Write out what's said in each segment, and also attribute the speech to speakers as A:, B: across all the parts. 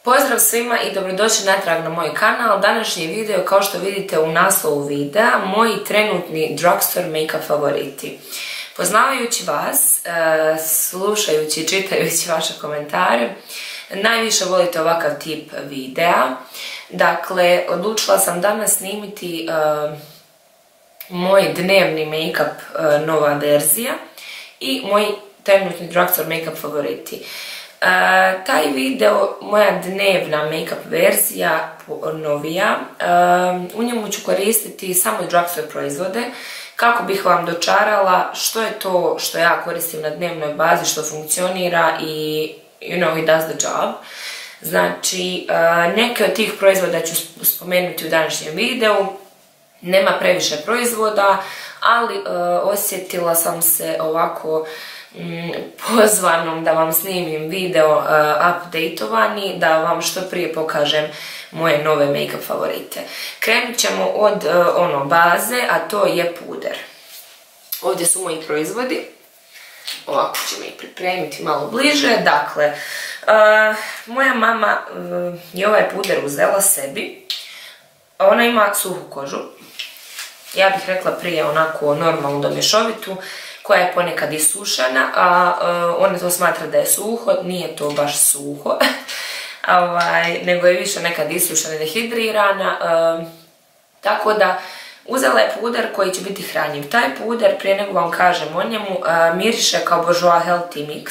A: Pozdrav svima i dobrodošli natrag na moj kanal. Današnji video, kao što vidite u naslovu videa, moji trenutni drugstore make-up favoriti. Poznavajući vas, slušajući i čitajući vaše komentare, najviše volite ovakav tip videa. Dakle, odlučila sam danas snimiti moj dnevni make-up nova verzija i moji trenutni drugstore make-up favoriti. Taj video, moja dnevna make-up verzija novija, u njemu ću koristiti samo drugstore proizvode kako bih vam dočarala što je to što ja koristim na dnevnoj bazi, što funkcionira i it does the job. Znači, neke od tih proizvoda ću spomenuti u današnjem videu. Nema previše proizvoda, ali osjetila sam se ovako pozvanom da vam snimim video updateovani, da vam što prije pokažem moje nove make-up favorite. Krenut ćemo od baze, a to je puder. Ovdje su moji proizvodi. Ovako ćemo ih pripremiti malo bliže. Dakle, moja mama je ovaj puder uzela sebi. Ona ima suhu kožu. Ja bih rekla prije onako normalnu do mješovitu, koja je ponekad isušena, a ona to smatra da je suho, nije to baš suho, nego je više nekad isušena i dehidrirana, tako da uzela je puder koji će biti hranjiv. Taj puder, prije nego vam kažem o njemu, miriše kao Bourjois Healthy Mix.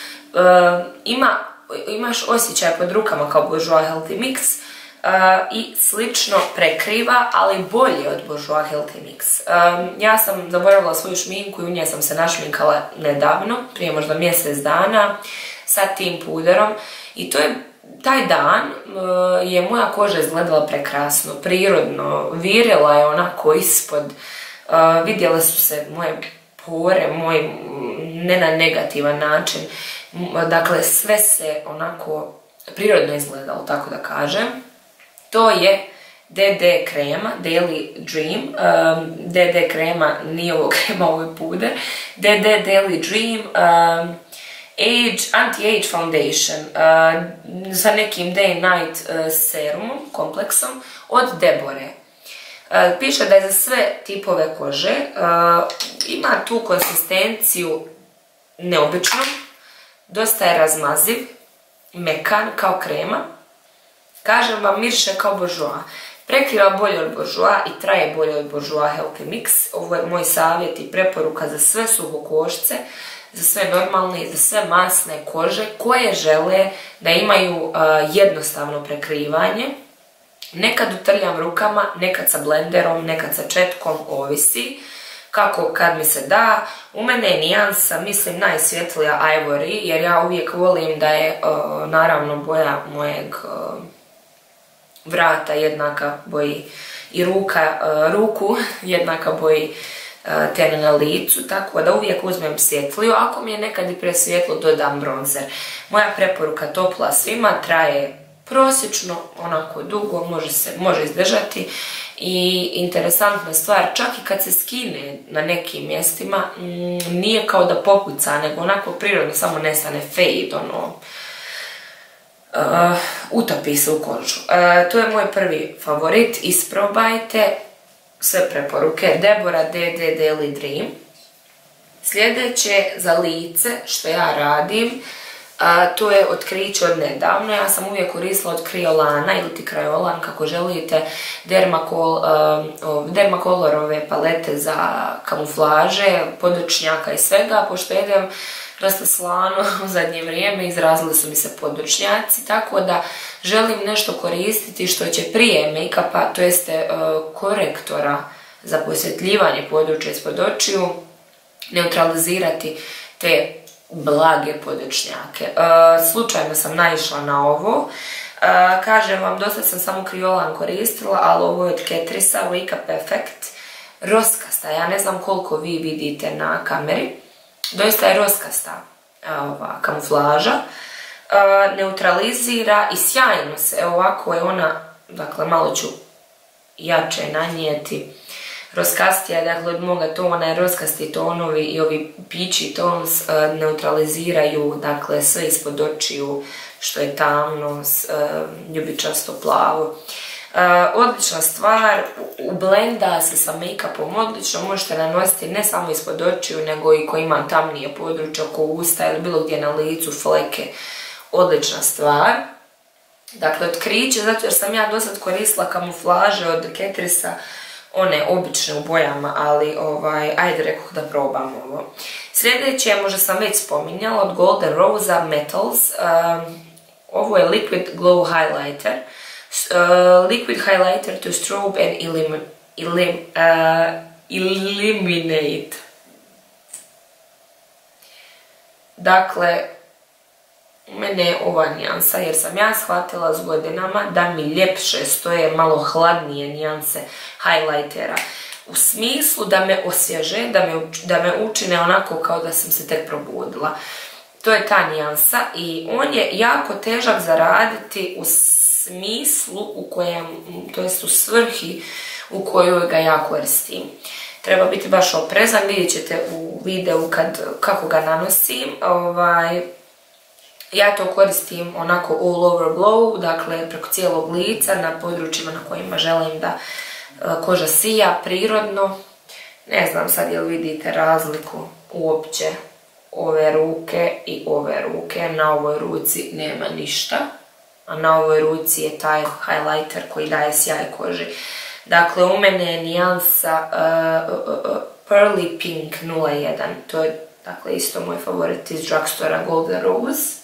A: Imaš osjećaj pod rukama kao Bourjois Healthy Mix, i slično prekriva, ali bolje od Bourjois Healthy Mix. Ja sam zaboravila svoju šminku i u nje sam se našminkala nedavno, prije možda mjesec dana, sa tim puderom i taj dan je moja koža izgledala prekrasno, prirodno, virila je onako ispod, vidjele su se moje pore, ne na negativan način, dakle sve se onako prirodno izgledalo, tako da kažem. To je DD krema, Daily Dream. DD krema, nije ovo krema, ovo je puder. DD Daily Dream Anti-Age Foundation sa nekim Day Night serumom, kompleksom od Debore. Piše da je za sve tipove kože. Ima tu konsistenciju neobičnu, dosta je razmaziv, mekan kao krema. Kažem vam, miriše kao Bourjois. Prekriva bolje od Bourjois i traje bolje od Bourjois Healthy Mix. Ovo je moj savjet i preporuka za sve suhokošce, za sve normalne i za sve masne kože koje žele da imaju jednostavno prekrivanje. Nekad utrljam rukama, nekad sa blenderom, nekad sa četkom, ovisi kako kad mi se da. U mene je nijansa, mislim, najsvjetlija Ivory, jer ja uvijek volim da je naravno boja mojeg vrata jednaka boji i ruku jednaka boji tene na licu, tako da uvijek uzmem svjetliju. Ako mi je nekad i presvjetlo, dodam bronzer. Moja preporuka topla svima, traje prosječno, onako dugo, može izdržati i interesantna stvar, čak i kad se skine na nekim mjestima, nije kao da popuca, nego onako prirodno, samo nestane fade, utopi se u kožu. To je moj prvi favorit, isprobajte sve preporuke. Debora DD Daily Dream. Sljedeće za lice što ja radim, to je otkriće od nedavno. Ja sam uvijek koristila od Kriolana ili ti Krajolan, kako želite, Dermacolorove palete za kamuflaže, područnjaka i svega, pošto jedem dosta slano u zadnje vrijeme, izrazili su mi se područnjaci, tako da želim nešto koristiti što će prije make-upa, to jeste korektora za posvjetljivanje područja ispod očiju, neutralizirati te blage područnjake. Slučajno sam naišla na ovo. Kažem vam, dosta sam samo Kriolan koristila, ali ovo je od Catrice'a, Wake Up Effect. Roskasta, ja ne znam koliko vi vidite na kameri. Doista je roskasta kamuflaža. Neutralizira i sjajno se, ovako je ona, dakle malo ću jače nanijeti. roskastija, dakle od moga tona, roskasti tonovi i ovi peachy tones neutraliziraju, dakle, sve ispod očiju što je tamno, ljubičasto plavo. Odlična stvar, ublenda se sa make-upom odlično, možete nanositi ne samo ispod očiju, nego i ko ima tamnije područje oko usta ili bilo gdje na licu, fleke, odlična stvar. Dakle, otkriće, zato jer sam ja dosad koristila kamuflaže od Catrice'a, one obične u bojama, ali ajde rekoh da probam ovo. Sljedeće, možda sam već spominjala, od Golden Rosa Metals, ovo je Liquid Glow Highlighter. Liquid highlighter to strobe and eliminate. Dakle, mene je ova nijansa, jer sam ja shvatila s godinama da mi ljepše stoje malo hladnije nijanse highlightera. U smislu da me osvježe, da me učine onako kao da sam se tek probudila. To je ta nijansa i on je jako težak za raditi u smislu u kojem, to jest u svrhi u kojoj ga ja koristim. Treba biti baš oprezan, vidjet ćete u videu kako ga nanosim. Ja to koristim onako all over glow, dakle preko cijelog lica, na područjima na kojima želim da koža sija prirodno. Ne znam sad jel vidite razliku uopće ove ruke i ove ruke. Na ovoj ruci nema ništa, a na ovoj ruci je taj highlighter koji daje sjaj koži. Dakle, u mene je nijansa Pearly Pink 01. To je, dakle, isto moj favorit iz drugstore Golden Rose.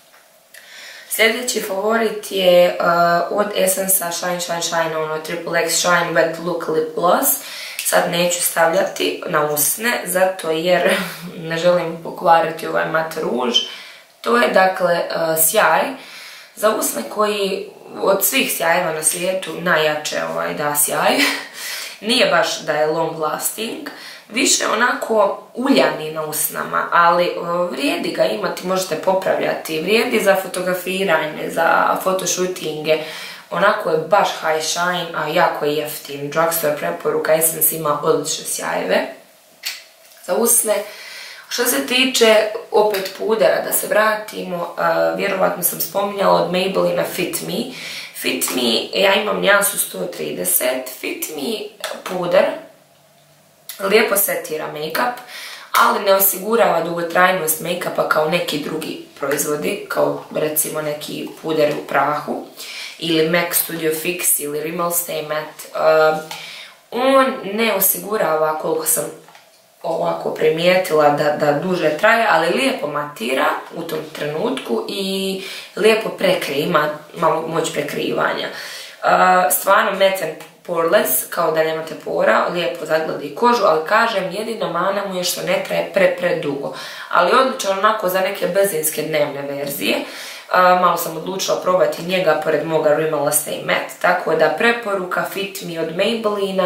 A: Sljedeći favorit je od Essence-a Shine Shine Shine, ono XXX Shine Wet Look Lip Gloss. Sad neću stavljati na usne, zato jer ne želim pokvariti ovaj mat ruž. To je, dakle, sjaj za usne koji od svih sjajeva na svijetu najjače da sjaj. Nije baš da je long lasting, više onako uljani na usnama, ali vrijedi ga imati, možete popravljati, vrijedi za fotografiranje, za fotoshootinge, onako je baš high shine, a jako je jeftin. Drugstore preporuka, Essence ima odlične sjajeve za usne. Što se tiče opet pudera, da se vratimo, vjerovatno sam spominjala od Maybellina Fit Me. Fit Me, ja imam nijansu 130, Fit Me puder lijepo setira make-up, ali ne osigurava dugotrajnost make-upa kao neki drugi proizvodi, kao recimo neki puder u prahu, ili MAC Studio Fix, ili Rimmel Stay Matte. On ne osigurava, koliko sam ovako primijetila, da duže traje, ali lijepo matira u tom trenutku i lijepo prekrije, ima malo moć prekrivanja. Stvarno matte and poreless, kao da nemate pora, lijepo zagladi kožu, ali kažem, jedina mana mu je što ne traje predugo. Ali odličan onako za neke benzinske dnevne verzije. Malo sam odlučila probati njega pored moga Rimmel Stay Matte, tako da preporuka Fit Me od Maybellina,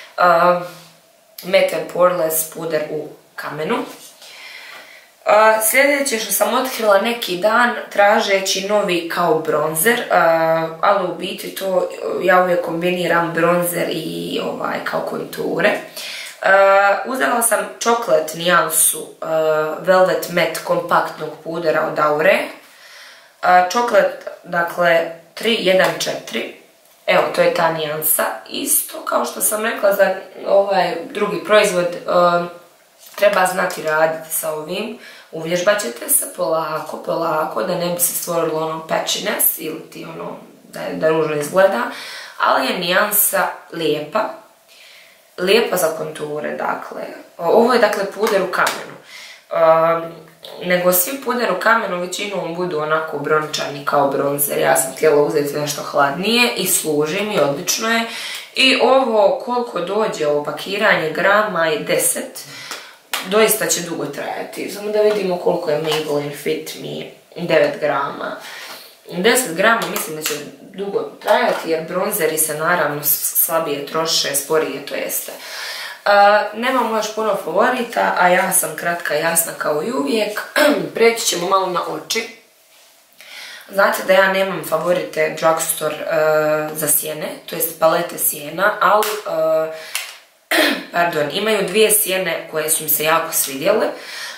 A: Matte and Poreless puder u kamenu. Sljedeće što sam otkrila neki dan tražeći novi kao bronzer, ali u biti to ja uvijek kombiniram bronzer i kao konture. Uzela sam Chocolate nijansu Velvet Matte kompaktnog pudera od Aure. Chocolate, dakle 314. Evo, to je ta nijansa. Isto kao što sam rekla za ovaj drugi proizvod, treba znati raditi sa ovim. Uvježbat ćete se polako, da ne bi se stvorilo ono patchiness ili ti ono da ružno izgleda, ali je nijansa lijepa. Lijepa za konture, dakle. Ovo je, dakle, puder u kamenu. Nego svi puder u kamenu većinom budu onako brončani kao bronzer. Ja sam htjela uzeti nešto hladnije i služi mi, odlično je. I ovo koliko dođe ovo pakiranje, grama je 10. Doista će dugo trajati. Samo da vidimo koliko je Maybelline Fit Me, 9 grama. 10 grama mislim da će dugo trajati jer bronzeri se naravno slabije troše, sporije to jeste. Nemamo još puno favorita, a ja sam kratka i jasna kao i uvijek. Preći ćemo malo na oči. Znate da ja nemam favorite drugstore za sjene, to jest palete sjena, ali pardon, imaju dvije sjene koje su mi se jako svidjele.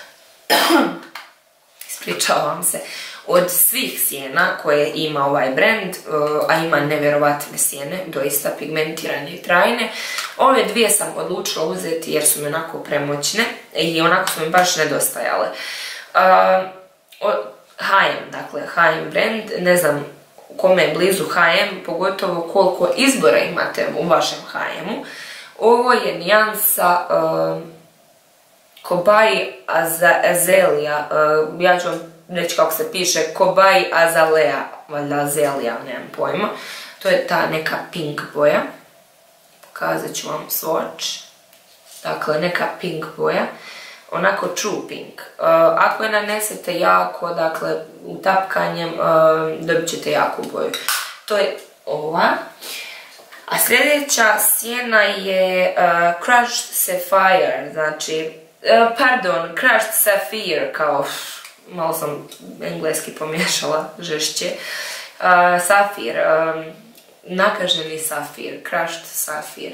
A: Ispričavam se. Od svih sjena koje ima ovaj brand, a ima nevjerovatne sjene, doista pigmentirane i trajne, ove dvije sam odlučila uzeti jer su mi onako premoćne i onako su mi baš nedostajale. H&M, dakle H&M brand, ne znam kome je blizu H&M, pogotovo koliko izbora imate u vašem H&M-u. Ovo je nijansa Cobai Azalea, ja ću vam reći kako se piše, Cobai Azalea, valjda Azalea, nemam pojma. To je ta neka pink boja. Pokazat ću vam swatch. Dakle, neka pink boja. Onako true pink. Ako je nanesete jako, dakle, utapkanjem, dobit ćete jaku boju. To je ova. A sljedeća sjena je Crushed Sapphire, znači, pardon, Crushed Sapphire, kao, malo sam engleski pomiješala, žešće. Safir, nakaženi safir, Crushed Sapphire.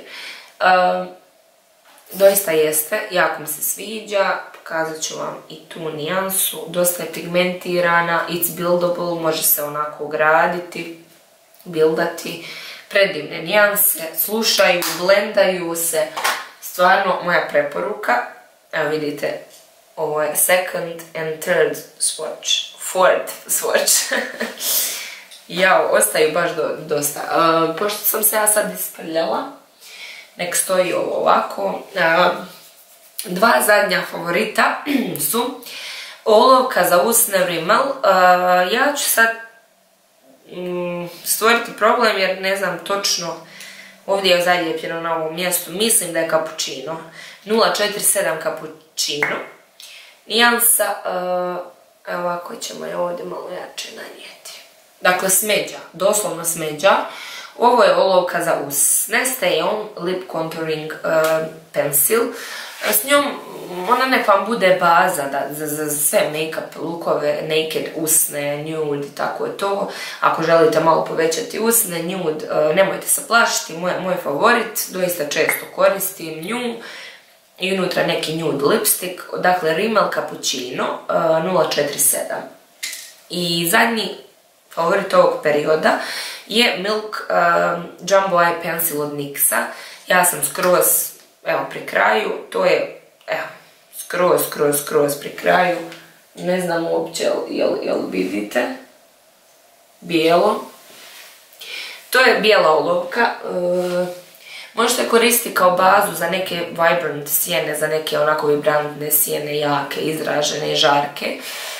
A: Doista jeste, jako mi se sviđa, pokazat ću vam i tu nijansu, dosta je pigmentirana, it's buildable, može se onako ugraditi, buildati, predivne nijanse, slušaju, blendaju se, stvarno moja preporuka, evo vidite, ovo je second and third swatch, fourth swatch, jao, ostaju baš dosta, pošto sam se ja sad isprljala, nek stoji ovo ovako. Dva zadnja favorita su olovka za usne Rimmel. Ja ću sad stvoriti problem jer ne znam točno, ovdje je zalijepljeno na ovom mjestu, mislim da je Cappuccino, 047 Cappuccino. Nijansa, ovako ćemo je ovdje malo jače nanijeti. Dakle, smeđa, doslovno smeđa. Ovo je olovka za usne, Stay On Lip Contouring Pencil. S njom ona nek vam bude baza za sve make-up lookove, naked usne, nude i tako je to. Ako želite malo povećati usne, nude, nemojte se plašiti, moj favorit, doista često koristim nju. I unutra neki nude lipstick, dakle Rimmel Cappuccino 047. I zadnji favorit ovog perioda je Milk Jumbo Eye Pencil od NYX-a. Ja sam skroz, evo, pri kraju, to je, evo, skroz pri kraju. Ne znam uopće, jel vidite? Bijelo. To je bijela olovka. Možete koristiti kao bazu za neke vibrant sjene, za neke onako vibrantne sjene, jake, izražene, žarke.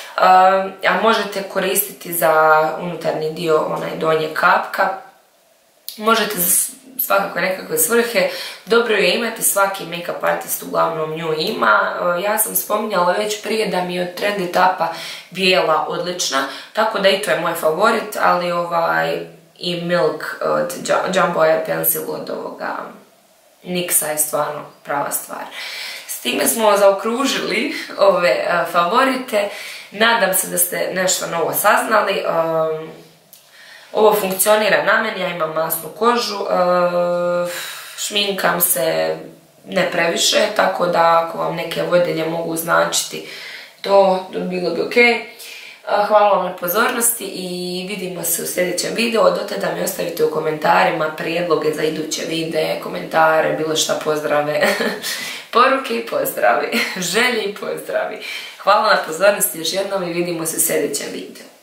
A: A možete koristiti za unutarnji dio, onaj donje kapka. Možete za svakakve nekakve svrhe. Dobro je imati, svaki make-up artist uglavnom nju ima. Ja sam spominjala već prije da mi je od Trendy Tapa bijela odlična, tako da i to je moj favorit, ali i Milk od Jumbo Eye Pencil od ovoga NYX-a je stvarno prava stvar. S time smo zaokružili ove favorite. Nadam se da ste nešto novo saznali. Ovo funkcionira na meni, ja imam masnu kožu, šminkam se ne previše, tako da ako vam neke vodilje mogu značiti, to bilo bi ok. Hvala vam na pozornosti i vidimo se u sljedećem videu. Do tada mi ostavite u komentarima prijedloge za iduće videe, komentare, bilo šta, pozdrave, poruke i pozdravi, želje i pozdravi. Hvala na pozornosti još jednom i vidimo se u sljedećem videu.